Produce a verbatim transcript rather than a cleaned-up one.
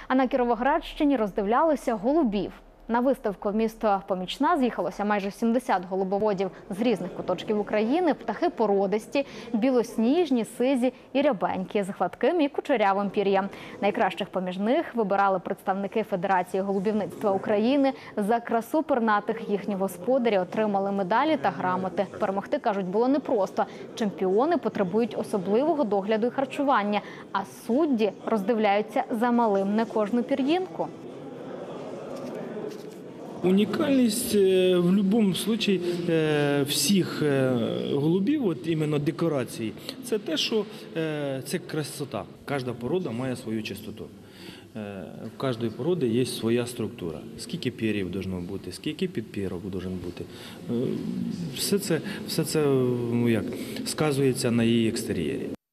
А на Кіровоградщині роздивлялися голубів. На виставку в місто Помічна з'їхалося майже сімдесят голубоводів з різних куточків України. Птахи породисті, білосніжні, сизі і рябенькі, з гладким і кучерявим пір'ям. Найкращих поміж них вибирали представники Федерації голубівництва України. За красу пернатих їхні господарі отримали медалі та грамоти. Перемогти, кажуть, було непросто. Чемпіони потребують особливого догляду і харчування, а судді роздивляються за малим не кожну пір'їнку. Унікальність в будь-якому випадку всіх голубів, от іменно декорацій, це те, що це красота. Кожна порода має свою чистоту. У кожної породи є своя структура. Скільки пір'їв повинно бути, скільки підпірок повинно бути. Все це, все це ну як, сказується на її екстер'єрі.